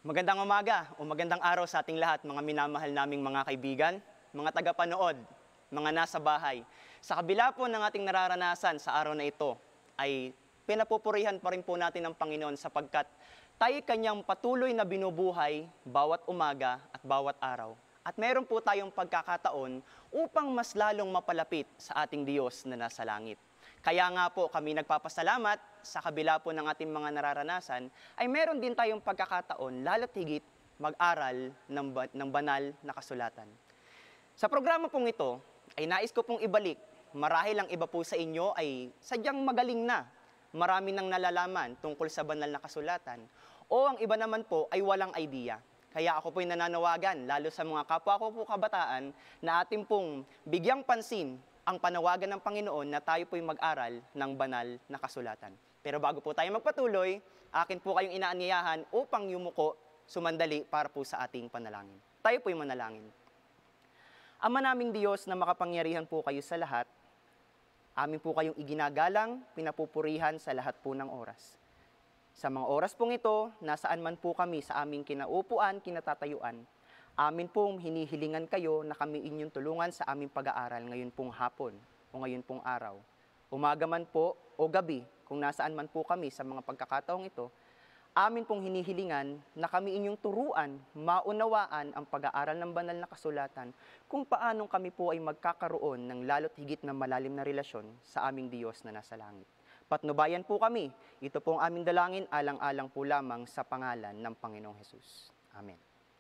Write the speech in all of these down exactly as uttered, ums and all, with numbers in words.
Magandang umaga o magandang araw sa ating lahat, mga minamahal naming mga kaibigan, mga tagapanood, mga nasa bahay. Sa kabila po ng ating nararanasan sa araw na ito, ay pinapupurihan pa rin po natin ang Panginoon sapagkat tayo kanyang patuloy na binubuhay bawat umaga at bawat araw. At meron po tayong pagkakataon upang mas lalong mapalapit sa ating Diyos na nasa langit. Kaya nga po kami nagpapasalamat sa kabila po ng ating mga nararanasan, ay meron din tayong pagkakataon lalo't higit mag-aral ng, ba- ng banal na kasulatan. Sa programa pong ito, ay nais ko pong ibalik, marahil ang iba po sa inyo ay sadyang magaling na, marami nang nalalaman tungkol sa banal na kasulatan, o ang iba naman po ay walang idea. Kaya ako po'y nananawagan, lalo sa mga kapwa ko po kabataan, na ating pong bigyang pansin ang panawagan ng Panginoon na tayo po'y mag-aral ng banal na kasulatan. Pero bago po tayo magpatuloy, akin po kayong inaanyayahan upang yumuko, sumandali para po sa ating panalangin. Tayo po'y manalangin. Ama naming Diyos na makapangyarihan po kayo sa lahat, amin po kayong iginagalang, pinapupurihan sa lahat po ng oras. Sa mga oras pong ito, nasaan man po kami sa aming kinaupuan, kinatatayuan, amin pong hinihilingan kayo na kami inyong tulungan sa aming pag-aaral ngayon pong hapon o ngayon pong araw. Umaga man po o gabi, kung nasaan man po kami sa mga pagkakataong ito, amin pong hinihilingan na kami inyong turuan, maunawaan ang pag-aaral ng banal na kasulatan kung paanong kami po ay magkakaroon ng lalo't higit na malalim na relasyon sa aming Diyos na nasa langit. Patnubayan po kami, ito pong aming dalangin, alang-alang po lamang sa pangalan ng Panginoong Hesus. Amen.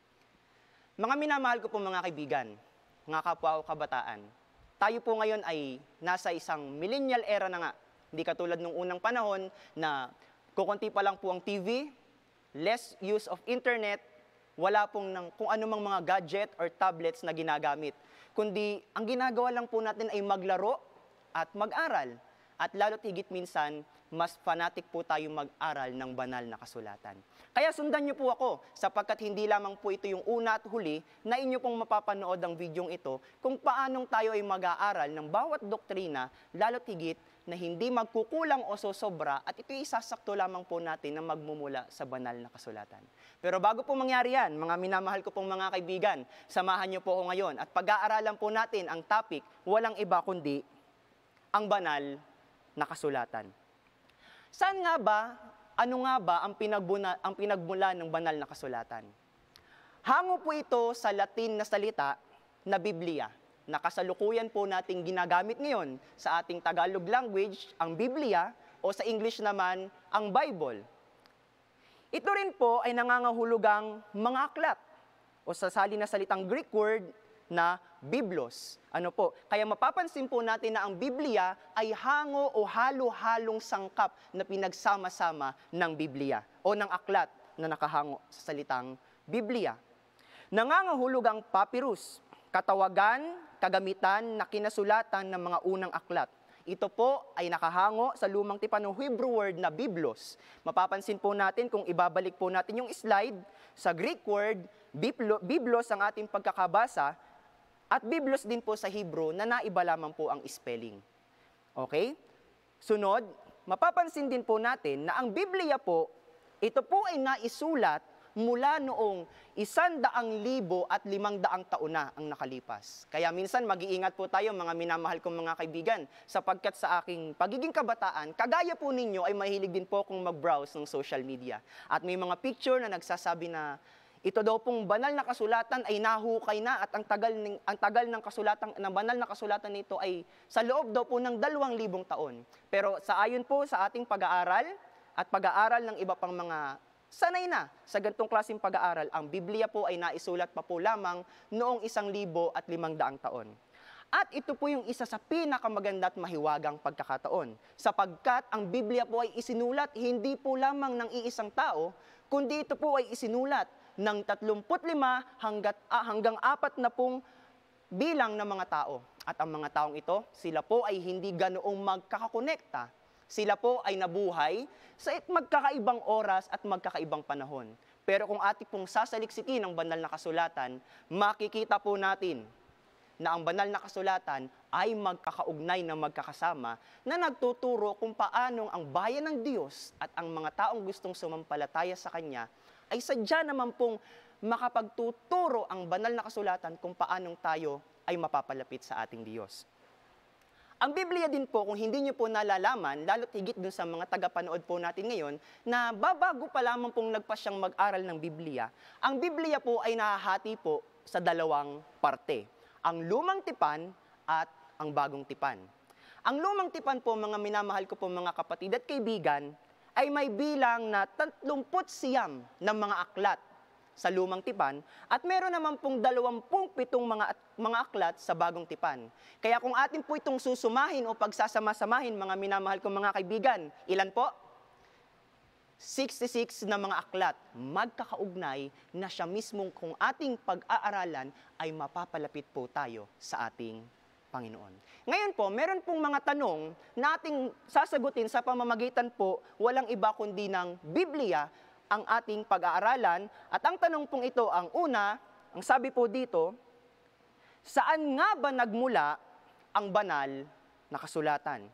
Mga minamahal ko po mga kaibigan, mga kapwa o kabataan, tayo po ngayon ay nasa isang millennial era na nga. Hindi katulad nung unang panahon na kukunti pa lang po ang T V, less use of internet, wala pong ng, kung anumang mga gadget or tablets na ginagamit. Kundi ang ginagawa lang po natin ay maglaro at mag-aral. At lalo't higit minsan, mas fanatic po tayo mag-aral ng banal na kasulatan. Kaya sundan niyo po ako, sapagkat hindi lamang po ito yung una at huli na inyo pong mapapanood ang videong ito kung paanong tayo ay mag-aaral ng bawat doktrina, lalo't higit na hindi magkukulang o sosobra at ito isasakto lamang po natin na magmumula sa banal na kasulatan. Pero bago po mangyari yan, mga minamahal ko pong mga kaibigan, samahan niyo po ako ngayon at pag-aaralan po natin ang topic, walang iba kundi ang banal na kasulatan. Saan nga ba, ano nga ba ang, pinagbuna, ang pinagmula ng banal na kasulatan? Hango po ito sa Latin na salita na Biblia, na kasalukuyan po nating ginagamit ngayon sa ating Tagalog language, ang Biblia, o sa English naman, ang Bible. Ito rin po ay nangangahulugang mga aklat, o sa sali na salitang Greek word na Biblos. Ano po? Kaya mapapansin po natin na ang Biblia ay hango o halo-halong sangkap na pinagsama-sama ng Biblia o ng aklat na nakahango sa salitang Biblia. Nangangahulog ang papyrus, katawagan, kagamitan na kinasulatan ng mga unang aklat. Ito po ay nakahango sa lumang tipan ng Hebrew word na Biblos. Mapapansin po natin kung ibabalik po natin yung slide, sa Greek word, Biblos ang ating pagkakabasa, at Biblos din po sa Hebrew na naiba lamang po ang spelling. Okay? Sunod, mapapansin din po natin na ang Biblia po, ito po ay naisulat mula noong isandaang libo at limang daang taon na ang nakalipas. Kaya minsan mag-iingat po tayo mga minamahal kong mga kaibigan sapagkat sa aking pagiging kabataan, kagaya po ninyo ay mahilig din po akong mag-browse ng social media. At may mga picture na nagsasabi na ito daw pong banal na kasulatan ay nahukay na at ang tagal ng, ang tagal ng kasulatan ng banal na kasulatan nito ay sa loob daw po ng dalawang libong taon. Pero sa ayon po sa ating pag-aaral at pag-aaral ng iba pang mga sanay na sa ganitong klaseng pag-aaral, ang Biblia po ay naisulat pa po lamang noong isang libo at limang daang taon. At ito po yung isa sa pinakamaganda at mahiwagang pagkakataon, sapagkat ang Biblia po ay isinulat hindi po lamang ng iisang tao, kundi ito po ay isinulat ng tatlumput lima hanggat, ah, hanggang apat na pong bilang ng mga tao. At ang mga taong ito, sila po ay hindi ganoong magkakakonekta. Sila po ay nabuhay sa magkakaibang oras at magkakaibang panahon. Pero kung ating pong sasaliksikin ang banal na kasulatan, makikita po natin na ang banal na kasulatan ay magkakaugnay na magkakasama na nagtuturo kung paanong ang bayan ng Diyos at ang mga taong gustong sumampalataya sa Kanya ay sadya naman pong makapagtuturo ang banal na kasulatan kung paanong tayo ay mapapalapit sa ating Diyos. Ang Biblia din po, kung hindi nyo po nalalaman, lalo't higit dun sa mga tagapanood po natin ngayon, na babago pa lamang pong nagpasyang mag-aral ng Biblia, ang Biblia po ay nahahati po sa dalawang parte, ang lumang tipan at ang bagong tipan. Ang lumang tipan po, mga minamahal ko po mga kapatid at kaibigan, ay may bilang na tatlumput siyam ng mga aklat sa lumang tipan, at meron naman pong dalawampung pitong mga, mga aklat sa bagong tipan. Kaya kung atin po itong susumahin o pagsasama-samahin, mga minamahal kong mga kaibigan, ilan po? sixty-six na mga aklat, magkakaugnay na siya mismong kung ating pag-aaralan ay mapapalapit po tayo sa ating Panginoon. Ngayon po, meron pong mga tanong na ating sasagutin sa pamamagitan po, walang iba kundi ng Biblia, ang ating pag-aaralan. At ang tanong pong ito, ang una, ang sabi po dito, saan nga ba nagmula ang banal na kasulatan?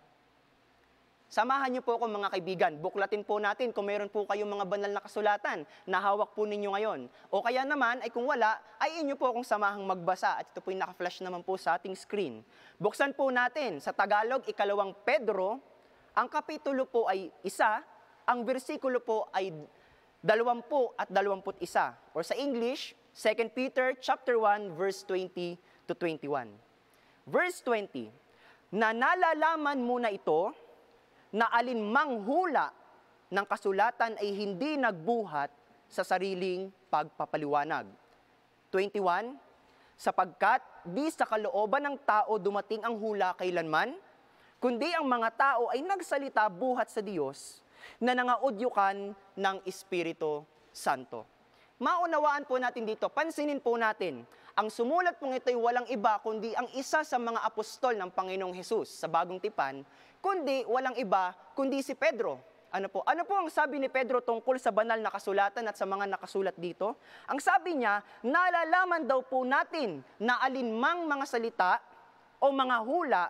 Samahan niyo po ako mga kaibigan, buklatin po natin kung meron po kayong mga banal na kasulatan na hawak po ninyo ngayon. O kaya naman, ay kung wala, ay inyo po akong samahang magbasa. At ito po yung naka-flash naman po sa ating screen. Buksan po natin sa Tagalog, ikalawang Pedro, ang kapitulo po ay isa, ang bersikulo po ay dalawampu at dalawamput isa. Or sa English, Second Peter chapter one, verse twenty to twenty-one. Verse twenty, na nalalaman mo na ito, na alinmang hula ng kasulatan ay hindi nagbuhat sa sariling pagpapaliwanag. twenty-one, sapagkat di sa kalooban ng tao dumating ang hula kailanman, kundi ang mga tao ay nagsalita buhat sa Diyos, na nangaudyukan ng Espiritu Santo. Maunawaan po natin dito, pansinin po natin, ang sumulat pong ito ay walang iba kundi ang isa sa mga apostol ng Panginoong Hesus sa Bagong Tipan, kundi walang iba kundi si Pedro. Ano po? Ano po ang sabi ni Pedro tungkol sa banal na kasulatan at sa mga nakasulat dito? Ang sabi niya, nalalaman daw po natin na alinmang mga salita o mga hula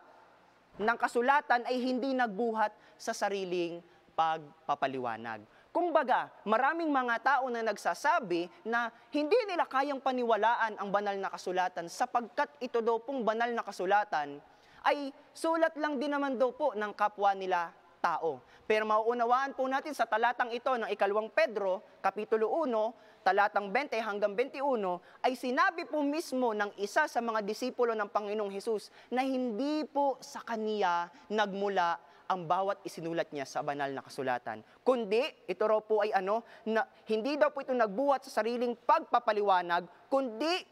ng kasulatan ay hindi nagbuhat sa sariling pagpapaliwanag. Kumbaga, maraming mga tao na nagsasabi na hindi nila kayang paniwalaan ang banal na kasulatan sapagkat ito daw pong banal na kasulatan ay sulat lang din naman daw po ng kapwa nila tao. Pero mauunawaan po natin sa talatang ito ng ikalawang Pedro, kapitulo one, talatang twenty hanggang twenty-one, ay sinabi po mismo ng isa sa mga disipulo ng Panginoong Hesus na hindi po sa kaniya nagmula ang bawat isinulat niya sa banal na kasulatan. Kundi, ito raw po ay ano, na hindi daw po ito nagbuhat sa sariling pagpapaliwanag, kundi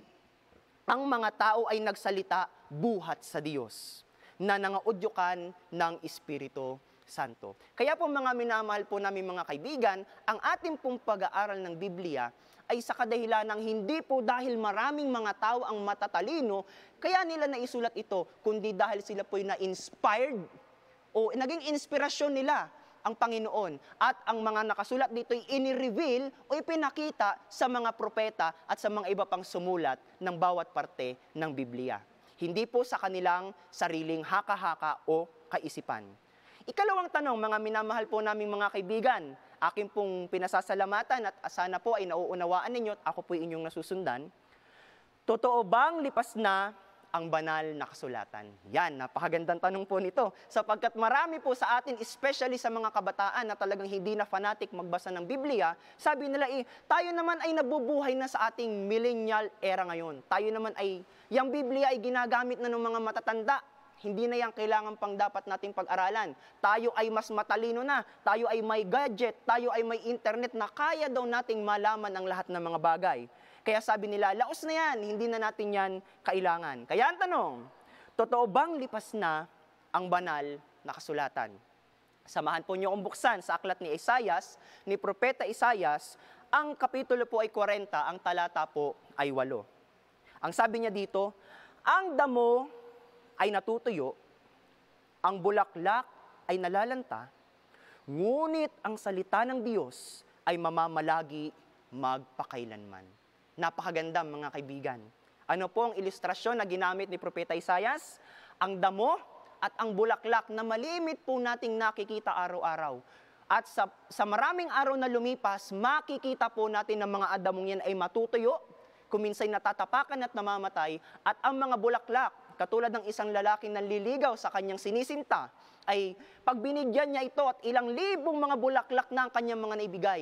ang mga tao ay nagsalita buhat sa Diyos, na nangaudyukan ng Espiritu Santo. Kaya po mga minamahal po namin mga kaibigan, ang ating pong pag-aaral ng Biblia ay sa kadahilan ng hindi po dahil maraming mga tao ang matatalino, kaya nila naisulat ito, kundi dahil sila po ay na-inspired o naging inspirasyon nila ang Panginoon. At ang mga nakasulat dito ay ini-reveal o ipinakita sa mga propeta at sa mga iba pang sumulat ng bawat parte ng Biblia. Hindi po sa kanilang sariling haka-haka o kaisipan. Ikalawang tanong, mga minamahal po naming mga kaibigan, akin pong pinasasalamatan at sana po ay nauunawaan ninyo at ako po inyong nasusundan. Totoo bang lipas na ang banal na kasulatan? Yan, napakagandang tanong po nito. Sapagkat marami po sa atin, especially sa mga kabataan na talagang hindi na fanatic magbasa ng Biblia, sabi nila eh, tayo naman ay nabubuhay na sa ating millennial era ngayon. Tayo naman ay, yung Biblia ay ginagamit na ng mga matatanda. Hindi na yan kailangan pang dapat nating pag-aralan. Tayo ay mas matalino na, tayo ay may gadget, tayo ay may internet na kaya daw nating malaman ang lahat ng mga bagay. Kaya sabi nila, laos na yan, hindi na natin yan kailangan. Kaya ang tanong, totoo bang lipas na ang banal na kasulatan? Samahan po niyo akong buksan sa aklat ni Isaias, ni Propeta Isaias, ang kapitulo po ay forty, ang talata po ay eight. Ang sabi niya dito, ang damo ay natutuyo, ang bulaklak ay nalalanta, ngunit ang salita ng Diyos ay mamamalagi magpakailanman. Napakaganda mga kaibigan. Ano po ang ilustrasyon na ginamit ni Propeta Isaias? Ang damo at ang bulaklak na malimit po nating nakikita araw-araw. At sa, sa maraming araw na lumipas, makikita po natin na mga adamong yan ay matutuyo, kuminsay natatapakan at namamatay, at ang mga bulaklak, katulad ng isang lalaking nanliligaw sa kanyang sinisinta, ay pag binigyan niya ito at ilang libong mga bulaklak na ang kanyang mga naibigay,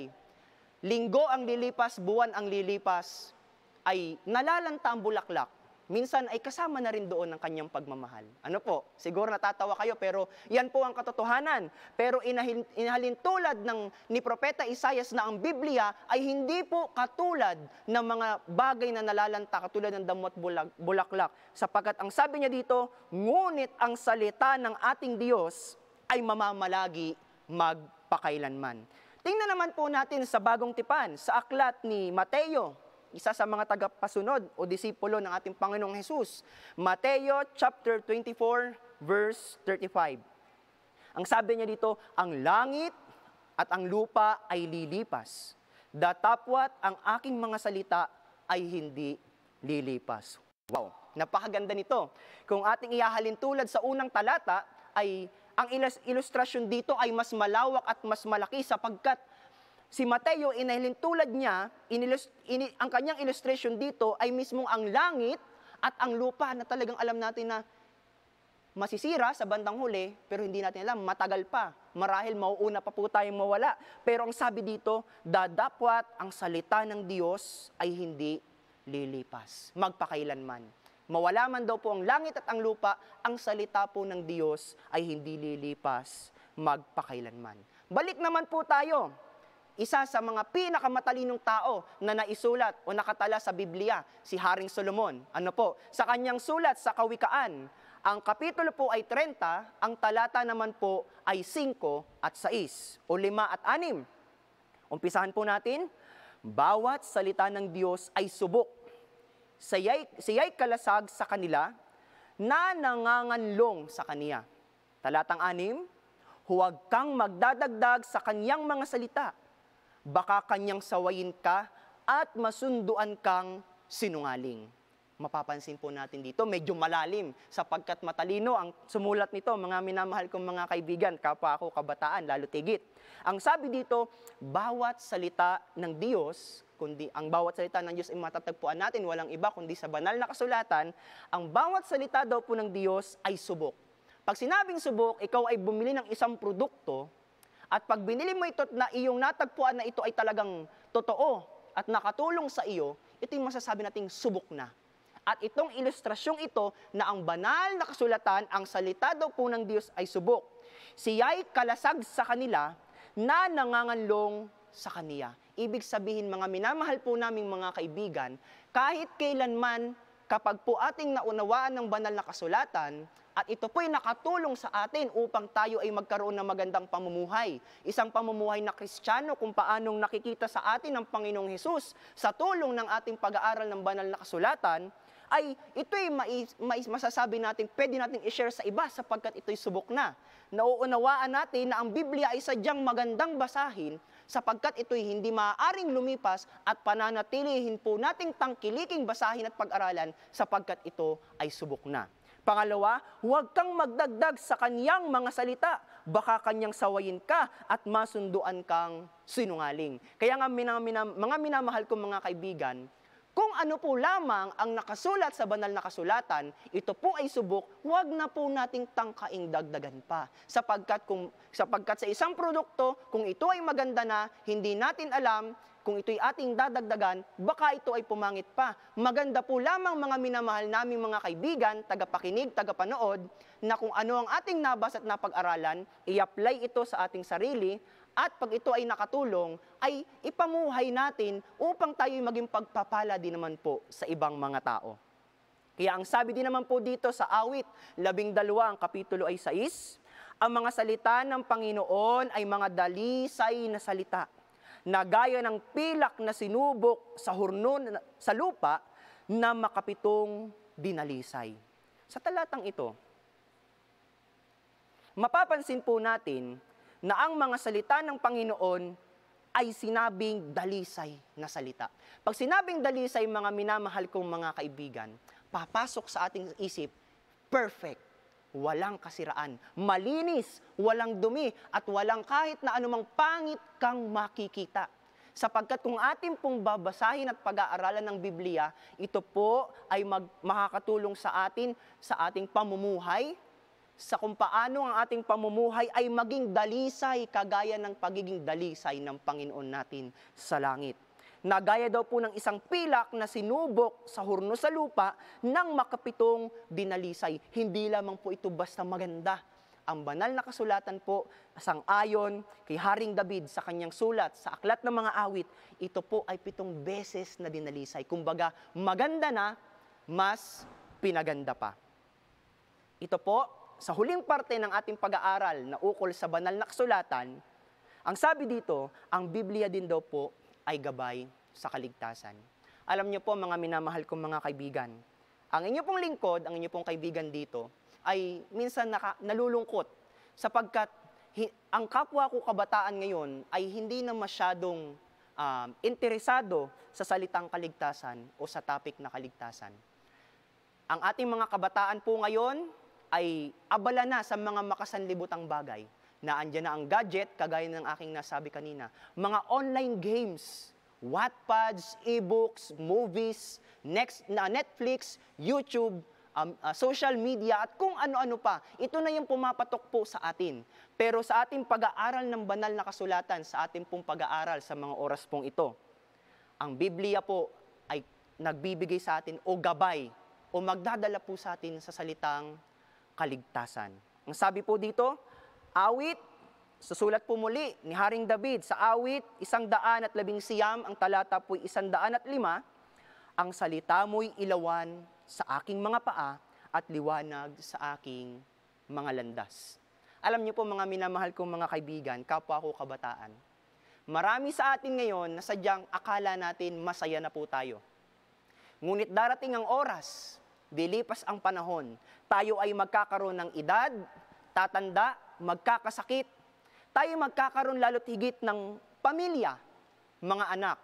linggo ang lilipas, buwan ang lilipas, ay nalalanta ang bulaklak. Minsan ay kasama na rin doon ang kanyang pagmamahal. Ano po? Siguro natatawa kayo, pero yan po ang katotohanan. Pero inahin, inahalin tulad ng ni Propeta Isaias na ang Biblia ay hindi po katulad ng mga bagay na nalalanta, katulad ng damo at bulag, bulaklak. Sapagkat ang sabi niya dito, ngunit ang salita ng ating Diyos ay mamamalagi magpakailanman. Tingnan naman po natin sa Bagong Tipan, sa aklat ni Mateo, isa sa mga tagapasunod o disipulo ng ating Panginoong Hesus. Mateo chapter twenty-four, verse thirty-five. Ang sabi niya dito, ang langit at ang lupa ay lilipas. Datapwat ang aking mga salita ay hindi lilipas. Wow, napakaganda nito. Kung ating ihahalin tulad sa unang talata, ay ang ilustrasyon dito ay mas malawak at mas malaki sapagkat si Mateo, inahilin tulad niya, inilust, in, ang kanyang illustration dito ay mismong ang langit at ang lupa na talagang alam natin na masisira sa bandang huli, pero hindi natin alam, matagal pa. Marahil mauuna pa po tayong mawala. Pero ang sabi dito, dadapwat ang salita ng Diyos ay hindi lilipas, magpakailanman. Mawala man daw po ang langit at ang lupa, ang salita po ng Diyos ay hindi lilipas, magpakailanman. Balik naman po tayo. Isa sa mga pinakamatalinong tao na naisulat o nakatala sa Biblia, si Haring Solomon. Ano po? Sa kanyang sulat sa Kawikaan, ang kapitulo po ay thirty, ang talata naman po ay five at six, o lima at anim. Umpisahan po natin, bawat salita ng Diyos ay subok. Siya'y, siya'y kalasag sa kanila na nanganganlong sa Kaniya. Talatang anim, huwag kang magdadagdag sa kanyang mga salita. Baka kanyang sawayin ka at masunduan kang sinungaling. Mapapansin po natin dito, medyo malalim sapagkat matalino ang sumulat nito, mga minamahal kong mga kaibigan, kapwa ako kabataan, lalo tigit. Ang sabi dito, bawat salita ng Diyos, kundi ang bawat salita ng Diyos ay matatagpuan natin, walang iba kundi sa banal na kasulatan, ang bawat salita daw po ng Diyos ay subok. Pag sinabing subok, ikaw ay bumili ng isang produkto, at pag binili mo ito na iyong natagpuan na ito ay talagang totoo at nakatulong sa iyo, ito yung masasabi nating subok na. At itong ilustrasyong ito na ang banal na kasulatan, ang salita daw po ng Diyos ay subok. Siya'y kalasag sa kanila na nanganganlong sa Kaniya. Ibig sabihin, mga minamahal po naming mga kaibigan, kahit kailanman kapag po ating naunawaan ng banal na kasulatan, at ito po'y nakatulong sa atin upang tayo ay magkaroon ng magandang pamumuhay. Isang pamumuhay na Kristiyano kung paanong nakikita sa atin ng Panginoong Hesus sa tulong ng ating pag-aaral ng banal na kasulatan, ay ito'y mais, mais, masasabi natin, pwede natin i-share sa iba sapagkat ito'y subok na. Nauunawaan natin na ang Biblia ay sadyang magandang basahin sapagkat ito'y hindi maaaring lumipas at pananatilihin po nating tangkiliking basahin at pag-aralan sapagkat ito ay subok na. Pangalawa, huwag kang magdagdag sa kaniyang mga salita, baka kanyang sawayin ka at masunduan kang sinungaling. Kaya nga minam, minam, mga minamahal kong mga kaibigan, kung ano po lamang ang nakasulat sa banal na kasulatan, ito po ay subok, huwag na po nating tangkaing dagdagan pa. Sapagkat, kung, sapagkat sa isang produkto, kung ito ay maganda na, hindi natin alam, kung ito'y ating dadagdagan, baka ito ay pumangit pa. Maganda po lamang mga minamahal naming mga kaibigan, tagapakinig, tagapanood, na kung ano ang ating nabasa at napag-aralan, i-apply ito sa ating sarili, at pag ito ay nakatulong, ay ipamuhay natin upang tayo'y maging pagpapala din naman po sa ibang mga tao. Kaya ang sabi din naman po dito sa awit, labing dalawa, ang kapitulo ay sais, ang mga salita ng Panginoon ay mga dalisay na salita, na gaya ng pilak na sinubok sa hurno sa lupa na makapitong dinalisay. Sa talatang ito, mapapansin po natin na ang mga salita ng Panginoon ay sinabing dalisay na salita. Pag sinabing dalisay, mga minamahal kong mga kaibigan, papasok sa ating isip, perfect, walang kasiraan, malinis, walang dumi, at walang kahit na anumang pangit kang makikita. Sapagkat kung atin pong babasahin at pag-aaralan ng Biblia, ito po ay mag, makakatulong sa atin sa ating pamumuhay, sa kung paano ang ating pamumuhay ay maging dalisay, kagaya ng pagiging dalisay ng Panginoon natin sa langit. Na gaya daw po ng isang pilak na sinubok sa hurno sa lupa ng makapitong dinalisay. Hindi lamang po ito basta maganda. Ang banal na kasulatan po, sang-ayon kay Haring David sa kanyang sulat sa Aklat ng Mga Awit, ito po ay pitong beses na dinalisay. Kumbaga, maganda na, mas pinaganda pa. Ito po, sa huling parte ng ating pag-aaral na ukol sa banal na kasulatan, ang sabi dito, ang Biblia din daw po ay gabay sa kaligtasan. Alam niyo po, mga minamahal kong mga kaibigan, ang inyo pong lingkod, ang inyo pong kaibigan dito, ay minsan naka, nalulungkot sapagkat hi, ang kapwa ko kabataan ngayon ay hindi na masyadong um, interesado sa salitang kaligtasan o sa topic na kaligtasan. Ang ating mga kabataan po ngayon ay abala na sa mga makasanlibutang bagay, na andyan na ang gadget, kagaya ng aking nasabi kanina, mga online games, Wattpads, e-books, movies, next, na Netflix, YouTube, um, uh, social media, at kung ano-ano pa. Ito na yung pumapatok po sa atin. Pero sa ating pag-aaral ng banal na kasulatan, sa ating pong pag-aaral sa mga oras pong ito, ang Biblia po ay nagbibigay sa atin o gabay o magdadala po sa atin sa salitang kaligtasan. Ang sabi po dito, awit, sa sulat po muli ni Haring David, sa awit, isang daan at labing siyam, ang talata po'y isang daan at lima, ang salita mo'y ilawan sa aking mga paa at liwanag sa aking mga landas. Alam niyo po, mga minamahal kong mga kaibigan, kapwa ko kabataan, marami sa atin ngayon na sadyang akala natin masaya na po tayo. Ngunit darating ang oras, dilipas ang panahon, tayo ay magkakaroon ng edad, tatanda, magkakasakit, tayo magkakaroon lalo't higit ng pamilya, mga anak.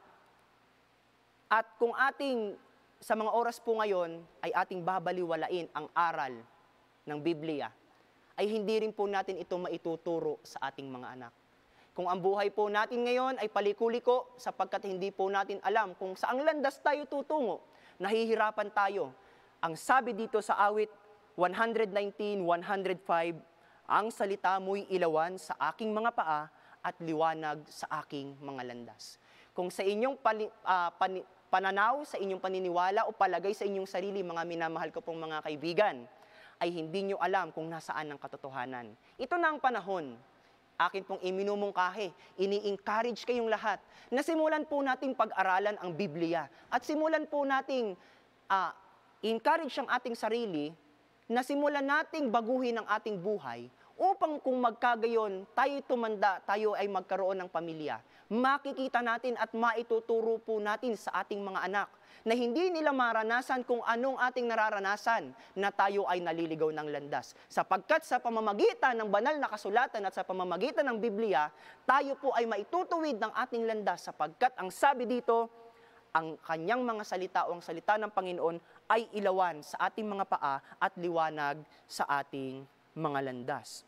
At kung ating, sa mga oras po ngayon, ay ating babaliwalain ang aral ng Biblia, ay hindi rin po natin ito maituturo sa ating mga anak. Kung ang buhay po natin ngayon ay paliko-liko, sapagkat hindi po natin alam kung saang landas tayo tutungo, nahihirapan tayo. Ang sabi dito sa awit one nineteen, one oh five, ang salita mo'y ilawan sa aking mga paa at liwanag sa aking mga landas. Kung sa inyong pali, uh, pani, pananaw, sa inyong paniniwala o palagay sa inyong sarili, mga minamahal ko pong mga kaibigan, ay hindi nyo alam kung nasaan ang katotohanan. Ito na ang panahon. Akin pong iminumungkahi, ini-encourage kayong lahat na simulan po nating pag-aralan ang Biblia at simulan po nating uh, encourage ang ating sarili na simulan nating baguhin ang ating buhay upang kung magkagayon, tayo tumanda, tayo ay magkaroon ng pamilya. Makikita natin at maituturo po natin sa ating mga anak na hindi nila maranasan kung anong ating nararanasan na tayo ay naliligaw ng landas. Sapagkat sa pamamagitan ng banal na kasulatan at sa pamamagitan ng Biblia, tayo po ay maitutuwid ng ating landas sapagkat ang sabi dito, ang kanyang mga salita o ang salita ng Panginoon ay ilawan sa ating mga paa at liwanag sa ating mga landas.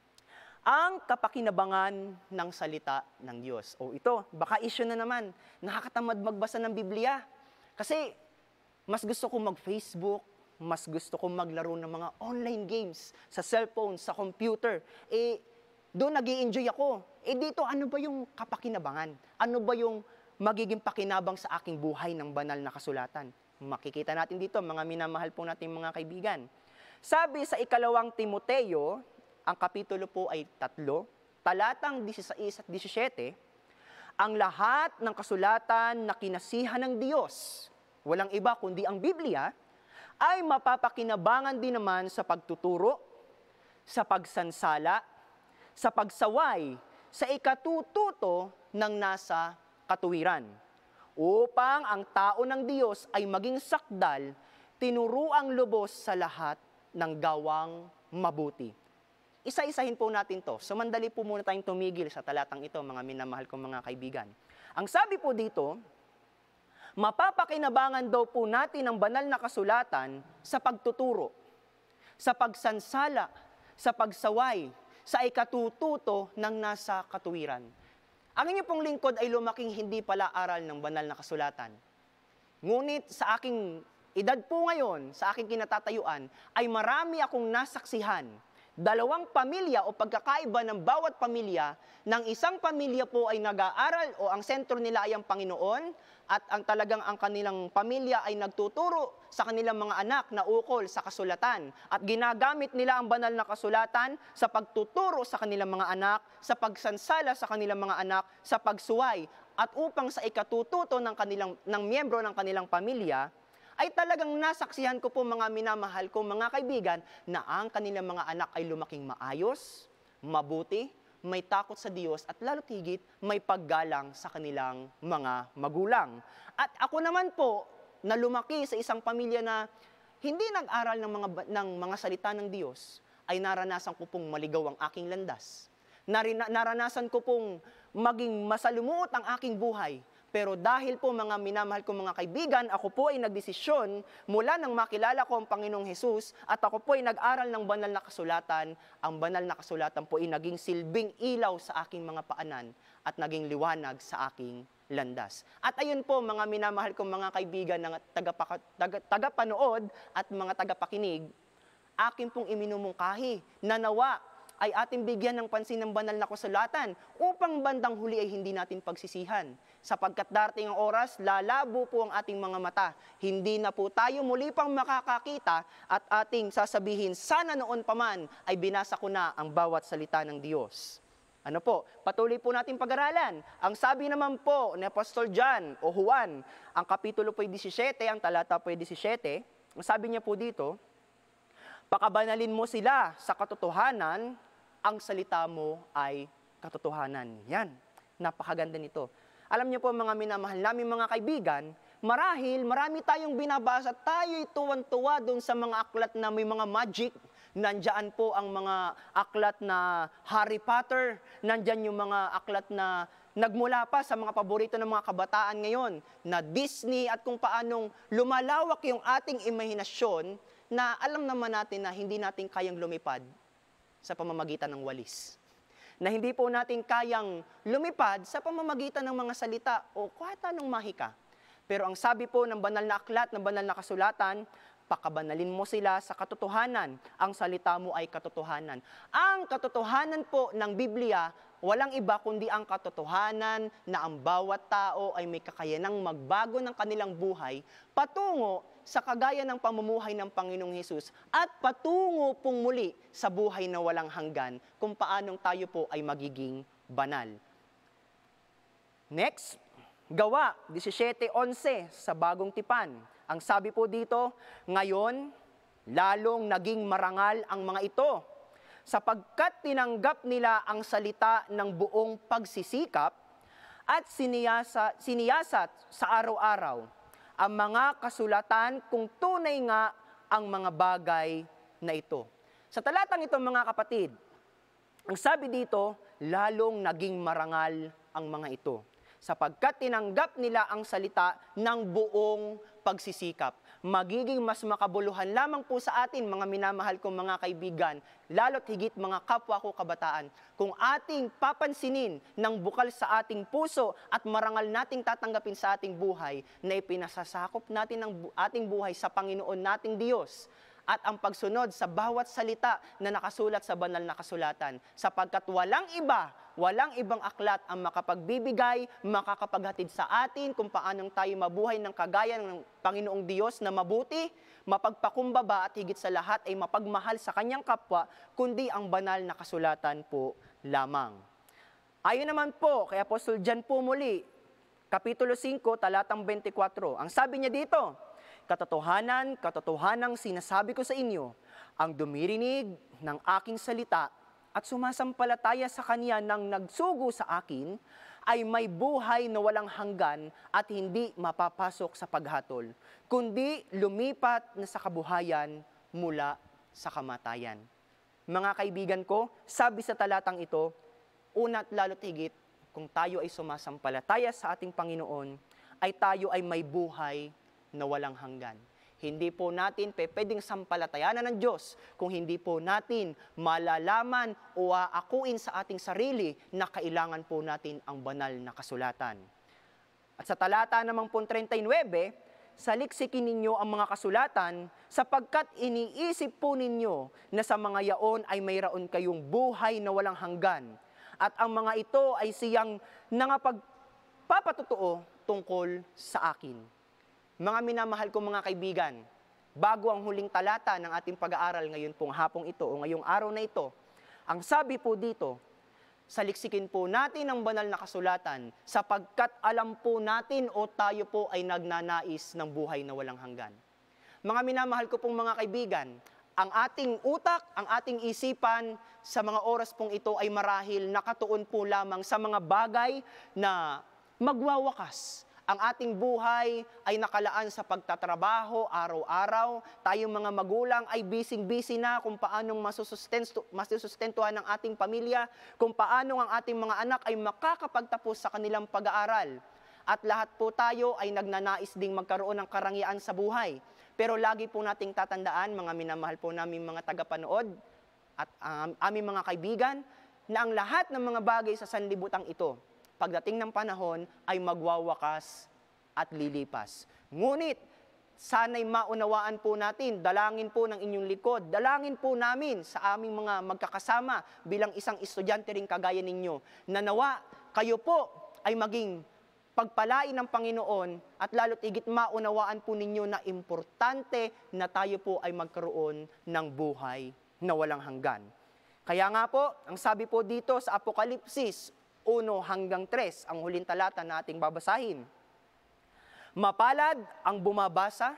Ang kapakinabangan ng salita ng Diyos. O ito, baka issue na naman, nakakatamad magbasa ng Biblia. Kasi mas gusto kong mag-Facebook, mas gusto kong maglaro ng mga online games sa cellphone, sa computer. Eh, doon nag-i-enjoy ako. Eh dito, ano ba yung kapakinabangan? Ano ba yung magiging pakinabang sa aking buhay ng banal na kasulatan? Makikita natin dito, mga minamahal po natin mga kaibigan. Sabi sa ikalawang Timoteo, ang kapitulo po ay tatlo, talatang disiseis at disisyete, ang lahat ng kasulatan na kinasihan ng Diyos, walang iba kundi ang Biblia, ay mapapakinabangan din naman sa pagtuturo, sa pagsansala, sa pagsaway, sa ikatututo ng nasa katuwiran, upang ang tao ng Diyos ay maging sakdal, tinuruang lubos sa lahat ng gawang mabuti. Isa-isahin po natin to. So mandali po muna tayong tumigil sa talatang ito, mga minamahal kong mga kaibigan. Ang sabi po dito, mapapakinabangan daw po natin ang banal na kasulatan sa pagtuturo, sa pagsansala, sa pagsaway, sa ikatututo ng nasa katuwiran. Ang inyo pong lingkod ay lumaking hindi pala aral ng banal na kasulatan. Ngunit sa aking edad po ngayon, sa aking kinatatayuan, ay marami akong nasaksihan. Dalawang pamilya o pagkakaiba ng bawat pamilya, ng isang pamilya po ay nag-aaral o ang sentro nila ay ang Panginoon at ang talagang ang kanilang pamilya ay nagtuturo sa kanilang mga anak na ukol sa kasulatan at ginagamit nila ang banal na kasulatan sa pagtuturo sa kanilang mga anak, sa pagsansala sa kanilang mga anak, sa pagsuway at upang sa ikatututo ng kanilang ng miyembro ng kanilang pamilya ay talagang nasaksihan ko po mga minamahal ko mga kaibigan na ang kanilang mga anak ay lumaking maayos, mabuti, may takot sa Diyos at lalo't higit may paggalang sa kanilang mga magulang. At ako naman po na lumaki sa isang pamilya na hindi nag-aral ng mga, ng mga salita ng Diyos ay naranasan ko pong maligaw ang aking landas. Narina, naranasan ko pong maging masalumuot ang aking buhay. Pero dahil po mga minamahal kong mga kaibigan, ako po ay nagdesisyon mula nang makilala ko ang Panginoong Hesus at ako po ay nag-aral ng banal na kasulatan. Ang banal na kasulatan po ay naging silbing ilaw sa aking mga paanan at naging liwanag sa aking landas. At ayun po mga minamahal kong mga kaibigan ng tagapa, taga, tagapanood at mga tagapakinig, akin pong iminumungkahi na nawa ay ating bigyan ng pansin ng banal na kasulatan upang bandang huli ay hindi natin pagsisihan. Sapagkat darating ang oras, lalabo po ang ating mga mata. Hindi na po tayo muli pang makakakita at ating sasabihin, sana noon pa man ay binasa ko na ang bawat salita ng Diyos. Ano po? Patuloy po natin pag-aralan. Ang sabi naman po ni Apostol John o Juan, ang kapitulo po ay seventeen, ang talata po ay seventeen, ang sabi niya po dito, pakabanalin mo sila sa katotohanan, ang salita mo ay katotohanan. Yan, napakaganda nito. Alam niyo po mga minamahal namin mga kaibigan, marahil marami tayong binabasa, tayo'y tuwan-tuwa doon sa mga aklat na may mga magic. Nandyan po ang mga aklat na Harry Potter, nandyan yung mga aklat na nagmula pa sa mga paborito ng mga kabataan ngayon, na Disney at kung paanong lumalawak yung ating imahinasyon na alam naman natin na hindi natin kayang lumipad sa pamamagitan ng walis. Na hindi po natin kayang lumipad sa pamamagitan ng mga salita o kahit anong mahika. Pero ang sabi po ng banal na aklat, ng banal na kasulatan, pakabanalin mo sila sa katotohanan. Ang salita mo ay katotohanan. Ang katotohanan po ng Biblia, walang iba kundi ang katotohanan na ang bawat tao ay may kakayanang magbago ng kanilang buhay patungo sa kagaya ng pamumuhay ng Panginoong Hesus at patungo pong muli sa buhay na walang hanggan kung paanong tayo po ay magiging banal. Next, Gawa seventeen eleven sa Bagong Tipan. Ang sabi po dito, ngayon, lalong naging marangal ang mga ito sapagkat tinanggap nila ang salita ng buong pagsisikap at siniyasa, siniyasat sa araw-araw ang mga kasulatan kung tunay nga ang mga bagay na ito. Sa talatang ito mga kapatid, ang sabi dito, lalong naging marangal ang mga ito sapagkat tinanggap nila ang salita ng buong pagsisikap. Magiging mas makabuluhan lamang po sa atin, mga minamahal kong mga kaibigan, lalo't higit mga kapwa ko kabataan, kung ating papansinin ng bukal sa ating puso at marangal nating tatanggapin sa ating buhay na ipinasasakop natin ang ating buhay sa Panginoon nating Diyos at ang pagsunod sa bawat salita na nakasulat sa banal na kasulatan. Sapagkat walang iba, walang ibang aklat ang makapagbibigay, makakapaghatid sa atin kung paanong tayo mabuhay ng kagaya ng Panginoong Diyos na mabuti, mapagpakumbaba at higit sa lahat ay mapagmahal sa kanyang kapwa, kundi ang banal na kasulatan po lamang. Ayon naman po kay Apostol John po muli, Kapitulo five, talatang twenty-four. Ang sabi niya dito, katotohanan, katotohanang sinasabi ko sa inyo, ang dumirinig ng aking salita at sumasampalataya sa Kanya nang nagsugo sa akin, ay may buhay na walang hanggan at hindi mapapasok sa paghatol, kundi lumipat na sa kabuhayan mula sa kamatayan. Mga kaibigan ko, sabi sa talatang ito, una't lalo't higit, kung tayo ay sumasampalataya sa ating Panginoon, ay tayo ay may buhay na walang hanggan. Hindi po natin pe pwedeng sampalatayanan ng Diyos kung hindi po natin malalaman o aakuin sa ating sarili na kailangan po natin ang banal na kasulatan. At sa talata namang po thirty-nine, saliksikin ninyo ang mga kasulatan sapagkat iniisip po ninyo na sa mga yaon ay mayroon kayong buhay na walang hanggan. At ang mga ito ay siyang nangapagpapatotoo tungkol sa akin. Mga minamahal kong mga kaibigan, bago ang huling talata ng ating pag-aaral ngayon pong hapong ito o ngayong araw na ito, ang sabi po dito, saliksikin po natin ang banal na kasulatan sapagkat alam po natin o tayo po ay nagnanais ng buhay na walang hanggan. Mga minamahal ko pong mga kaibigan, ang ating utak, ang ating isipan sa mga oras pong ito ay marahil nakatuon po lamang sa mga bagay na magwawakas. Ang ating buhay ay nakalaan sa pagtatrabaho araw-araw. Tayong mga magulang ay busy-busy na kung paanong masusustento, masusustentuhan ng ating pamilya, kung paanong ang ating mga anak ay makakapagtapos sa kanilang pag-aaral. At lahat po tayo ay nagnanais ding magkaroon ng karangyaan sa buhay. Pero lagi po nating tatandaan, mga minamahal po namin mga tagapanood at um, aming mga kaibigan, na ang lahat ng mga bagay sa sanlibutan ito, pagdating ng panahon ay magwawakas at lilipas. Ngunit, sana'y maunawaan po natin, dalangin po ng inyong likod, dalangin po namin sa aming mga magkakasama bilang isang estudyante rin kagaya ninyo, na nawa kayo po ay maging pagpalain ng Panginoon at lalo't higit maunawaan po ninyo na importante na tayo po ay magkaroon ng buhay na walang hanggan. Kaya nga po, ang sabi po dito sa Apokalipsis one hanggang three, ang huling talata na ating babasahin. Mapalad ang bumabasa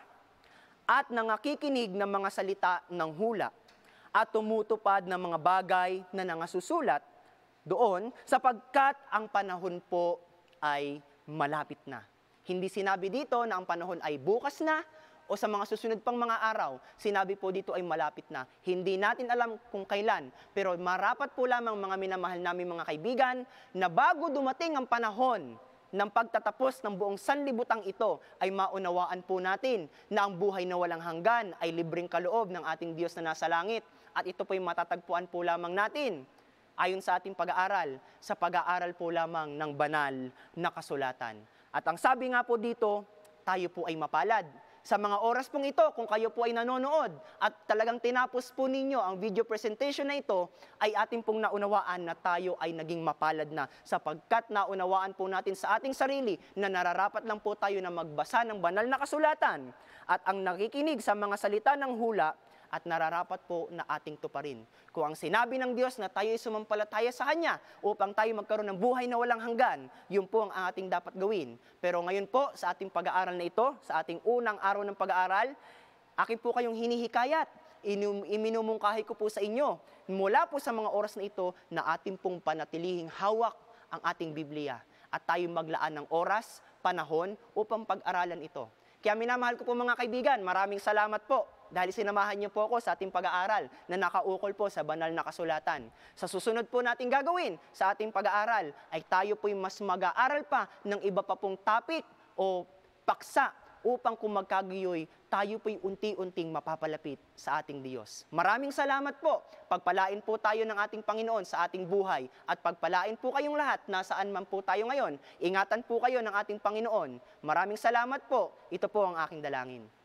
at nangakikinig ng mga salita ng hula at tumutupad ng mga bagay na nangasusulat doon sapagkat ang panahon po ay malapit na. Hindi sinabi dito na ang panahon ay bukas na o sa mga susunod pang mga araw. Sinabi po dito ay malapit na. Hindi natin alam kung kailan, pero marapat po lamang mga minamahal namin mga kaibigan na bago dumating ang panahon ng pagtatapos ng buong sanlibutang ito ay maunawaan po natin na ang buhay na walang hanggan ay libreng kaloob ng ating Diyos na nasa langit. At ito po ay matatagpuan po lamang natin ayon sa ating pag-aaral, sa pag-aaral po lamang ng banal na kasulatan. At ang sabi nga po dito, tayo po ay mapalad. Sa mga oras pong ito, kung kayo po ay nanonood at talagang tinapos po ninyo ang video presentation na ito, ay ating pong naunawaan na tayo ay naging mapalad na sapagkat naunawaan po natin sa ating sarili na nararapat lang po tayo na magbasa ng banal na kasulatan at ang nakikinig sa mga salita ng hula at nararapat po na ating tuparin. Kung ang sinabi ng Diyos na tayo ay sumampalataya sa Kanya upang tayo magkaroon ng buhay na walang hanggan, yun po ang ating dapat gawin. Pero ngayon po, sa ating pag-aaral na ito, sa ating unang araw ng pag-aaral, akin po kayong hinihikayat, iminumungkahi ko po sa inyo, mula po sa mga oras na ito, na ating pong panatilihing hawak ang ating Biblia at tayo maglaan ng oras, panahon upang pag-aralan ito. Kaya minamahal ko po mga kaibigan, maraming salamat po dahil sinamahan niyo po ako sa ating pag-aaral na nakaukol po sa banal na kasulatan. Sa susunod po natin gagawin sa ating pag-aaral ay tayo po'y mas mag-aaral pa ng iba pa pong topic o paksa upang kung magkagiyoy, tayo po'y unti-unting mapapalapit sa ating Diyos. Maraming salamat po. Pagpalain po tayo ng ating Panginoon sa ating buhay at pagpalain po kayong lahat nasaan man po tayo ngayon. Ingatan po kayo ng ating Panginoon. Maraming salamat po. Ito po ang aking dalangin.